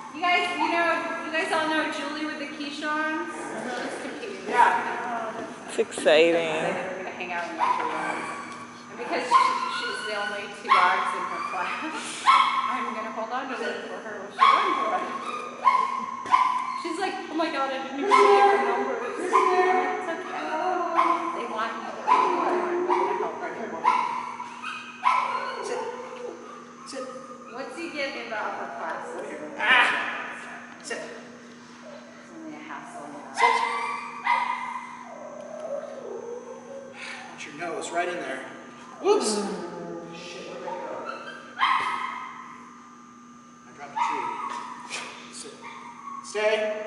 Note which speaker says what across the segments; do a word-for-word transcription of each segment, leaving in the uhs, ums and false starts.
Speaker 1: You guys, you know, you guys all know Julie with the Keyshawn's? She's competing.
Speaker 2: Yeah.
Speaker 1: Oh,
Speaker 2: it's exciting.
Speaker 1: We're going to hang out in my room. And because she, she's the only two dogs in her class, I'm going to hold on to them for her when she runs away. She's like, oh my god, I didn't even get her numbers. It's okay. They want me to be more. I'm going to help her.
Speaker 2: Sit. Sit.
Speaker 1: What's he getting in the upper class?
Speaker 2: Ah! Sit.
Speaker 1: It's only a hassle.
Speaker 2: Sit. Put your nose right in there. Whoops! Shit, where'd I go? I dropped a tree. Sit. Stay.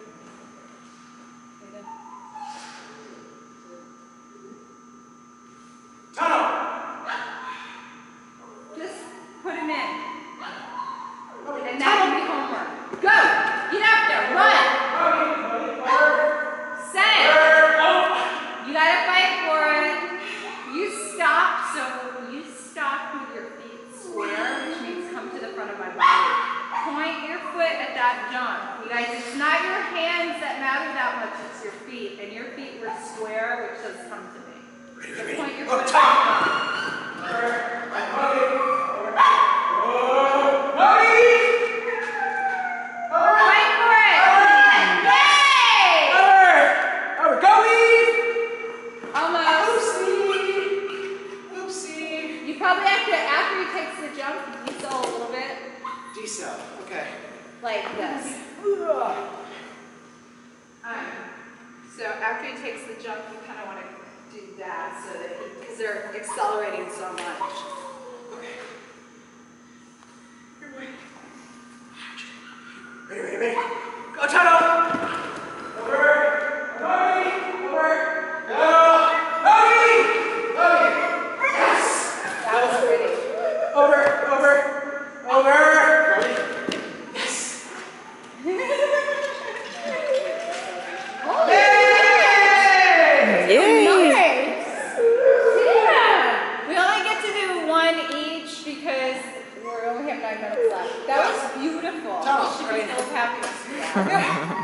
Speaker 2: Tunnel!
Speaker 1: Just put him in. And that can be homework. Go! Get out there! Run! Set! You gotta fight for it. You stop, so you stop with your feet square, which means come to the front of my body. Point your foot at that jump. You guys, it's not your hands that matter that much, it's your feet. And your feet were square, which says come to me. So point your foot at that jump. Probably after, after he takes the jump, you decel a little bit.
Speaker 2: Decel, okay.
Speaker 1: Like this. Um, so after he takes the jump, you kind of want to do that so that he, because they're accelerating so much.
Speaker 2: Okay. Ready, ready, ready. Go, tunnel! Over! Over! Over! Go! Over, over, over. Ready? Yes.
Speaker 1: Oh,
Speaker 2: yay!
Speaker 1: Yay! Nice. Yeah. We only get to do one each because we only have nine minutes left. That was beautiful.
Speaker 2: Tell
Speaker 1: You should be full of happiness.